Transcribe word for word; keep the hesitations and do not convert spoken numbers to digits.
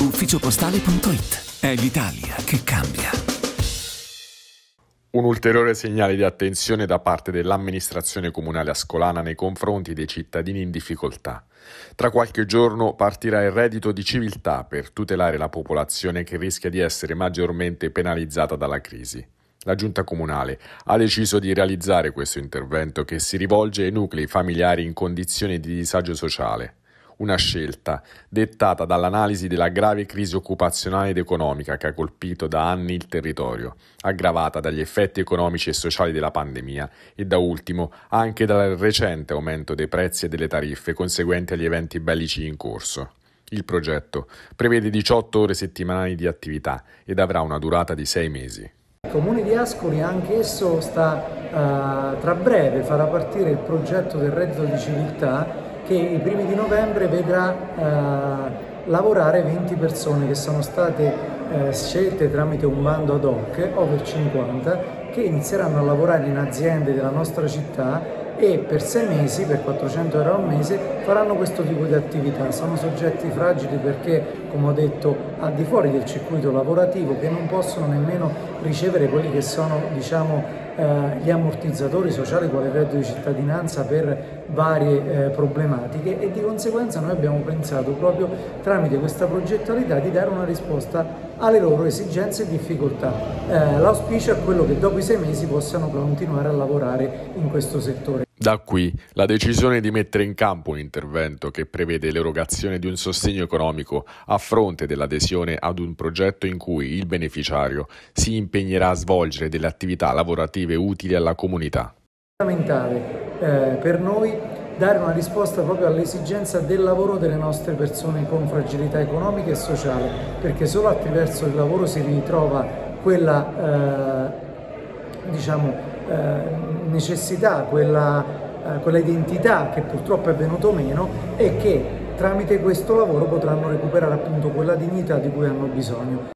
ufficiopostale punto it. È l'Italia che cambia. Un ulteriore segnale di attenzione da parte dell'amministrazione comunale ascolana nei confronti dei cittadini in difficoltà. Tra qualche giorno partirà il reddito di civiltà per tutelare la popolazione che rischia di essere maggiormente penalizzata dalla crisi. La Giunta Comunale ha deciso di realizzare questo intervento che si rivolge ai nuclei familiari in condizioni di disagio sociale. Una scelta dettata dall'analisi della grave crisi occupazionale ed economica che ha colpito da anni il territorio, aggravata dagli effetti economici e sociali della pandemia e da ultimo anche dal recente aumento dei prezzi e delle tariffe conseguenti agli eventi bellici in corso. Il progetto prevede diciotto ore settimanali di attività ed avrà una durata di sei mesi. Il Comune di Ascoli anch'esso sta uh, tra breve farà partire il progetto del reddito di civiltà che i primi di novembre vedrà uh, lavorare venti persone che sono state uh, scelte tramite un bando ad hoc, over cinquanta, che inizieranno a lavorare in aziende della nostra città e per sei mesi, per quattrocento euro al mese, faranno questo tipo di attività. Sono soggetti fragili perché, come ho detto, al di fuori del circuito lavorativo, che non possono nemmeno ricevere quelli che sono, diciamo, eh, gli ammortizzatori sociali quale il reddito di cittadinanza per varie eh, problematiche, e di conseguenza noi abbiamo pensato proprio tramite questa progettualità di dare una risposta alle loro esigenze e difficoltà. Eh, l'auspicio è quello che dopo i sei mesi possano continuare a lavorare in questo settore. Da qui la decisione di mettere in campo un intervento che prevede l'erogazione di un sostegno economico a fronte dell'adesione ad un progetto in cui il beneficiario si impegnerà a svolgere delle attività lavorative utili alla comunità. È fondamentale eh, per noi dare una risposta proprio all'esigenza del lavoro delle nostre persone con fragilità economica e sociale, perché solo attraverso il lavoro si ritrova quella eh, diciamo eh, necessità, quella, eh, quella identità che purtroppo è venuto meno e che tramite questo lavoro potranno recuperare appunto quella dignità di cui hanno bisogno.